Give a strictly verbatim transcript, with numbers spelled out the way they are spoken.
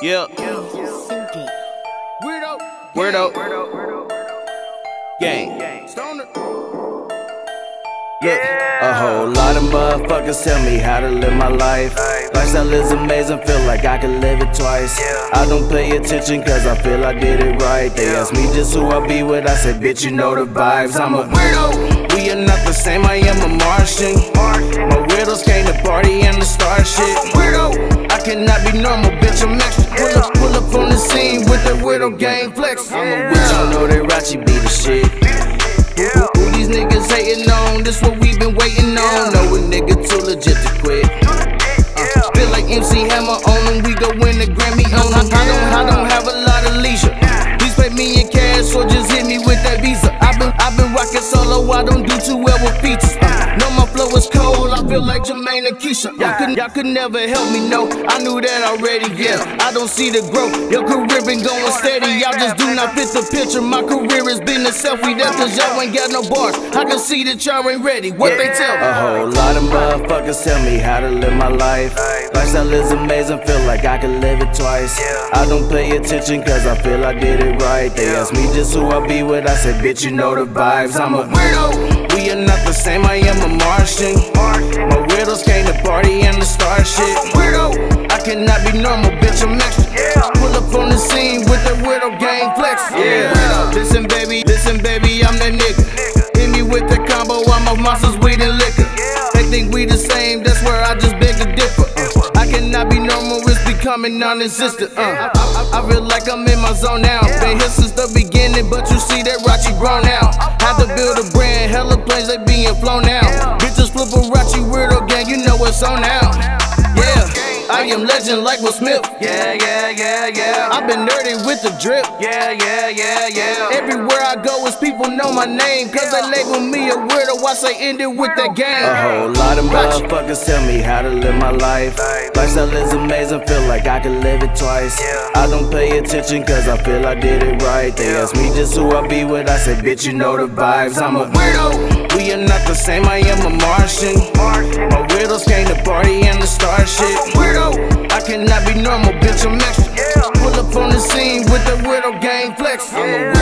Yeah. Weirdo. Weirdo. Gang. Stoner. Look, a whole lot of motherfuckers tell me how to live my life. Lifestyle is amazing, feel like I could live it twice. I don't pay attention cause I feel I did it right. They ask me just who I be with, I say bitch you know the vibes. I'm a weirdo, we are not the same, I am a Martian. My weirdos came to party and to start shit. Weirdo, I cannot be normal, bitch I'm extra. Pull up, pull up on the scene with that weirdo gang flex. I'm a witch, you know that Rachi be the shit. Who, who, who these niggas hating on? This what we been waiting on. Know a nigga too legit to quit. Uh, feel like M C Hammer on them. We go win the Grammy on them. I don't, I don't have a lot of leisure. Please pay me in cash or just hit me with that Visa. I've been, I've been rocking solo. I don't do too well with features. Uh, know my flow is cold. I feel like Jermaine and Keisha. Y'all could, y'all could never help me. No, I knew that already. Yeah, I don't see the growth. Your career been going steady. Y'all just do not fit the picture. My career has been a selfie. That's cause y'all ain't got no bars. I can see that y'all ain't ready. What they tell me? A whole lot of motherfuckers tell me how to live my life. Lifestyle is amazing, feel like I could live it twice. I don't pay attention cause I feel I did it right. They ask me just who I be with, I say bitch you know the vibes. I'm a weirdo, we are not the same, I am a Martian. My weirdos came to party and to start shit. Weirdo, I cannot be normal, bitch I'm extra. Pull up on the scene with that weirdo gang flex. Yeah, listen baby, listen baby, I'm that nigga. Hit me with the combo, I'm off monsters, weed and liquor. They think we the same, that's where I just beg to differ. uh, I cannot be normal, it's becoming non-existent. uh, I, I, I feel like I'm in my zone now. Been here since the beginning, but you see that Rachi grown out. Had to build a brand, hella planes they being flown out. Bitches flip a Rachi weirdo gang, you know it's on out. Yeah, I am legend like Will Smith. Yeah, yeah, yeah, yeah. I've been nerdy with the drip. Yeah, yeah, yeah, yeah. Everywhere I go is people know my name. Cause they label me a weirdo, I say end it with that game. A whole lot of motherfuckers tell me how to live my life. Lifestyle is amazing, feel like I could live it twice. I don't pay attention cause I feel I did it right. They ask me just who I be with, I say bitch you know the vibes. I'm a weirdo, we are not the same, I am a Martian. My weirdos came to party and to start shit. Weirdo, I cannot be normal, bitch I'm extra. Pull up on the scene with the weirdo gang flex. I'm a